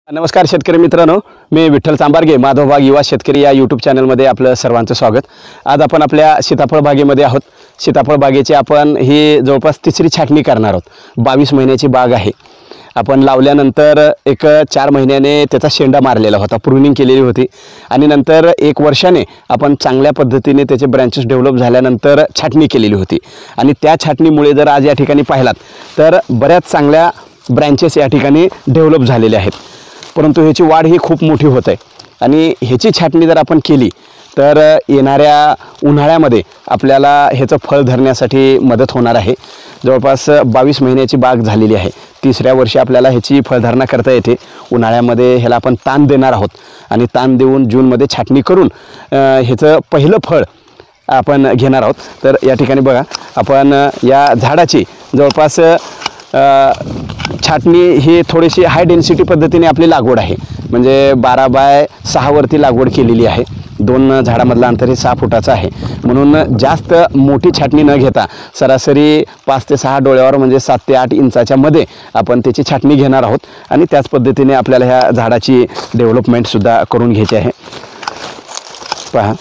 नमस्कार शेतकरी मित्रांनो, मी विठ्ठल चांबारगे माधवबाग युवा शेतकरी या यूट्यूब चॅनलमध्ये आपलं सर्वांचं स्वागत। आज आपण आपल्या सीताफळ बागेमध्ये आहोत। सीताफळ बागेची आपण ही जवळपास तिसरी छाटणी करणार आहोत। 22 महिन्याची बाग आहे। आपण लावल्यानंतर एक 4 महिन्याने त्याचा शेंडा मारलेला होता, प्रूनिंग केलेली होती आणि नंतर 1 वर्षाने आपण चांगल्या पद्धतीने त्याचे ब्रांचेस डेव्हलप झाल्यानंतर छाटणी केलेली होती आणि त्या छाटणीमुळे जर आज या ठिकाणी पाहिलात तर बऱ्याच चांगल्या ब्रांचेस या ठिकाणी डेव्हलप झालेले आहेत। परंतु ह्याची वाढ ही खूप मोठी होत आहे आणि ह्याची छाटणी जर आपण केली तर येणाऱ्या उन्हाळ्यामध्ये आपल्याला ह्याचं फळ धरण्यासाठी मदत होणार आहे। जवळपास 22 महिन्याची बाग झालेली आहे। 3ऱ्या वर्षी आपल्याला ह्याची फळधारणा करता येते। उन्हाळ्यामध्ये ह्याला आपण ताण देणार आहोत आणि ताण देऊन जूनमध्ये छाटणी करून ह्याचं पहिलं फळ आपण घेणार आहोत। तर या ठिकाणी बघा, आपण या झाडाची जवळपास छाटणी ही थोडीशी हाय डेन्सिटी पद्धतीने आपली लागवड आहे, म्हणजे 12 बाय 6 वरती लागवड केलेली आहे। 2 झाडामधलं अंतर हे 6 फुटाचं आहे, म्हणून जास्त मोठी छाटणी न घेता सरासरी 5 ते 6 डोळ्यावर म्हणजे 7 ते 8 इंचाच्या मध्ये आपण त्याची छाटणी घेणार आहोत आणि त्याच पद्धतीने आपल्याला ह्या झाडाची डेव्हलपमेंटसुद्धा करून घ्यायची आहे। पहा,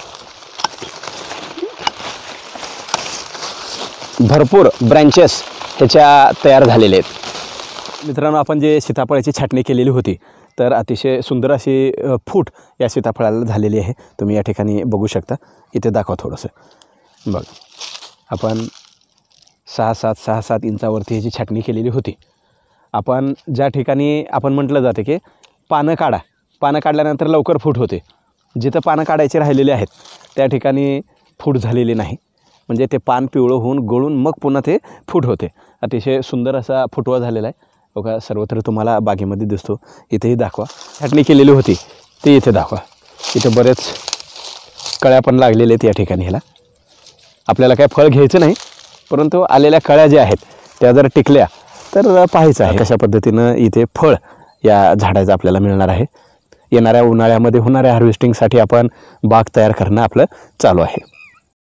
भरपूर ब्रँचेस ह्याच्या तयार झालेले आहेत। मित्रांनो, आपण जे सीताफळाची छाटणी केलेली होती तर अतिशय सुंदर अशी फूट या सीताफळाला झालेली आहे। तुम्ही या ठिकाणी बघू शकता, इथे दाखवा थोडंसं बघ। आपण 6-7 इंचावरती ह्याची छाटणी केलेली होती। आपण ज्या ठिकाणी आपण म्हटलं जाते की पानं काढल्यानंतर लवकर फूट होते, जिथं पानं काढायचे राहिलेले आहेत त्या ठिकाणी फूट झालेली नाही, म्हणजे ते पान पिवळं होऊन गळून मग पुन्हा ते फूट होते। अतिशय सुंदर असा फुटवा झालेला आहे बघा, सर्वत्र तुम्हाला बागेमध्ये दिसतो। इथेही दाखवा, छाटणी केलेली होती ते इथे दाखवा। इथे बरेच कळ्या पण लागलेल्या आहेत या ठिकाणी। ह्याला आपल्याला काय फळ घ्यायचं नाही, परंतु आलेल्या कळ्या ज्या आहेत त्या जर टिकल्या तर पाहायचं आहे कशा पद्धतीनं इथे फळ या झाडाचं आपल्याला मिळणार आहे। येणाऱ्या उन्हाळ्यामध्ये होणाऱ्या हार्वेस्टिंगसाठी आपण बाग तयार करणं आपलं चालू आहे।